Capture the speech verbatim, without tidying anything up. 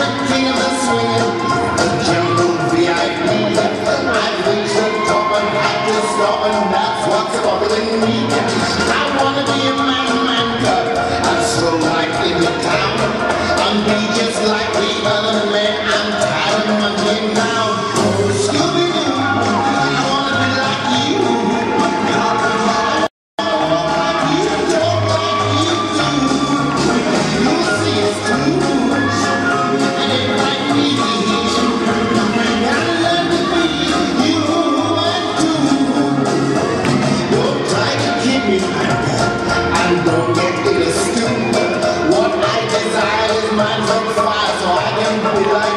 the king of the swing, the jungle V I P. I reached the top and had to stop, and that's what's bothering me. I wanna be a man, man cub, and stroll like in the town, and be just like the other men. I'm tired of munching down. Oh, Scooby-Doo, I wanna be like you. And don't get in a stew. What I desire is mine from fire, so I can be like